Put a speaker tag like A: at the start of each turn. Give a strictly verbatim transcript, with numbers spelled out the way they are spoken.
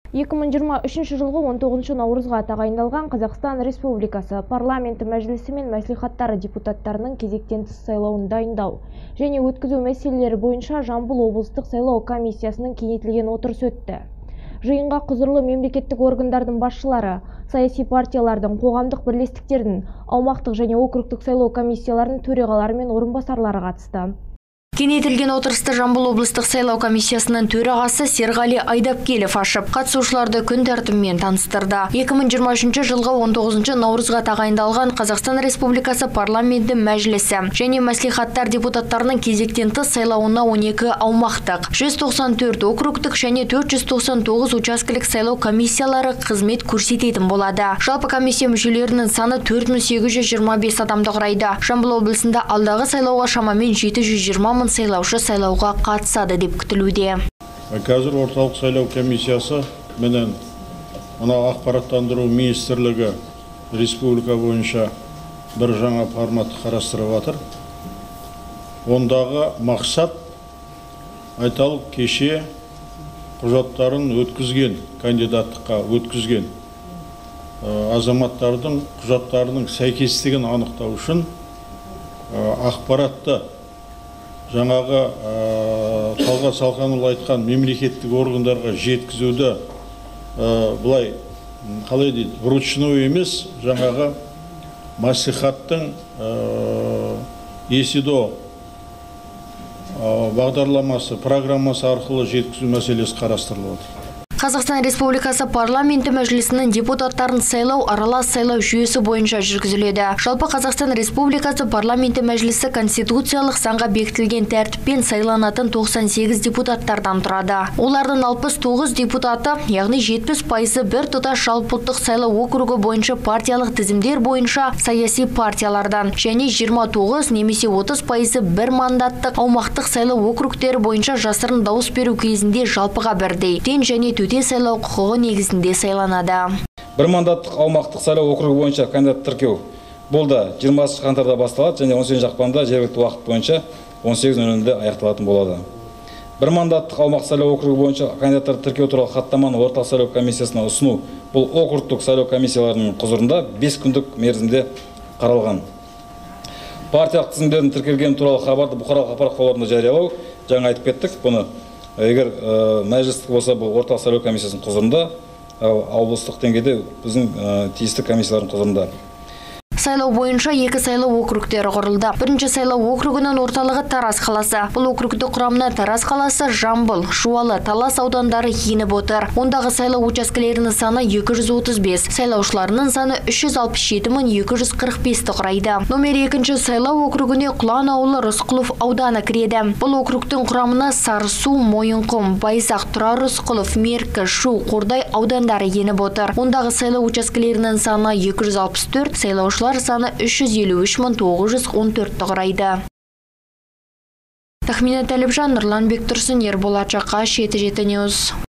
A: эки миң жыйырма үчүнчү жылғы он тогузунчу наурызга тағайындалған Қазақстан Республикасы парламенті мәжілісі мен мәслихаттары депутаттарының кезектен тыс сайлауын дайындау және өткізу мәселелері бойынша Жамбыл облыстық сайлау комиссиясының кеңейтілген отырысы өтті. Жиынға құзырлы мемлекеттік органдардың басшылары, саяси партиялардың, қоғамдық бірлестіктердің, аумақтық және округтік сайлау комиссияларының төрағалары мен орынбасарлары қатысты.
B: Кеңейтілген отырысты Жамбыл облыстық сайлау комиссиясының төрағасы Серғали Айдапкелов ашып, қатысушыларды күн тәртібімен таныстырды. эки миң жыйырма үчүнчү жылғы он тогузунчу наурызга тағайындалған Қазақстан Республикасы парламенті мәжілісі және мәслихаттар депутаттарының кезектен тыс сайлауына он эки аумақтық, жүз тоқсан төрт округтік және төрт жүз тоқсан тоғыз учаскелік сайлау комиссиялары қызмет көрсететін болады. Жалпы комиссия мүшелерінің саны төрт мың сегіз жүз жиырма бес адамды құрайды. Жамбыл облысында алдағы сайлауға шамамен жеті жүз жиырма мың сайлаушы сайлауға қатысады деп күтілуде.
C: Қазір орталық сайлау комиссиясы менен мына ақпараттандыру министрлігі республика бойынша бір жаңа формат қарастырып жатыр. Ондағы мақсат айталық кеше құжаттарын өткізген, кандидаттыққа өткізген азаматтардың құжаттарының сәйкестігін анықтау үшін ақпаратты жаңағы Талғат Салқанұлы айтқан мемлекеттік органдарға жеткізуді бұлай қалай дейді, вручную емес, жаңағы мәслихаттың ЕСИДО бағдарламасы, программасы арқылы жеткізу мәселесі қарастырылып отыр.
B: Қазақстан Республикасы парламенті мәжілісінің депутаттарын сайлау аралас сайлау жүйесі бойынша жүргізіледі. Жалпы Қазақстан Республикасы парламенті мәжілісі конституциялық заңға бекітілген тәртіппен сайланатын тоқсан сегіз депутаттардан тұрады. Олардың алпыс тоғыз депутаты, яғни жетпіс пайызы бір тұтас жалпыұлттық сайлау округі бойынша партиялық тізімдер бойынша саяси партиялардан және жиырма тоғыз немесе отыз пайызы бір мандаттық аумақтық сайлау округтері бойынша жасырын дауыс беру кезінде жалпыға бірдей тең және төте сайлау құқығы негізінде сайланады.
D: Бір мандаттық аумақтық сайлау округі бойынша кандидат тіркеу болды жиырмасыншы қаңтарда басталады және он сегізінші ақпанда жергілікті уақыт бойынша он сегіз нөл нөлде аяқталатын болады. Бір мандаттық аумақтық сайлау округі бойынша кандидаттар тіркеу туралы хаттаманы орталық сайлау комиссиясына ұсыну бұл округтік сайлау комиссияларының құзырында бес күндік мерзімде қаралған. Партиялық тізімдердің тіркелгені туралы хабарды бұқаралық ақпарат құралдарында жариялау, жаңа айтып кеттік, бұны егер мәжілістік болса, бұл орталық сайлау комиссиясының құзырында, облыстық деңгейде біздің тиісті комиссиялардың құзырында.
B: Сайлау бойынша екі сайлау округтері құрылды. Бірінші сайлау округінің орталығы Тараз қаласы. Бұл округті құрамына Тараз қаласы, Жамбыл, Жуалы, Талас аудандары еніп отыр. Ондағы сайлау учаскелерінің саны екі жүз отыз бес, сайлаушыларының саны үш жүз алпыс жеті мың екі жүз қырық бесті құрайды. Номер екінші сайлау округіне Құлан ауылы Рысқұлов ауданы кіреді. Бұл округтің құрамына Сарысу, Мойынқұм, Байзақ, Тұрар Рысқұлов, Меркі, Шу, Қордай аудандары еніп отыр. Ондағы сайлау учаскелерінің саны екі жүз алпыс төрт, сайлаушылар саны үш жүз елу үш мың тоғыз жүз он төртті құрайды. Тахмина Тәліпжан, Нұрлан Бектұрсын, Ерболат Жақаш, жеті жеті ньюс.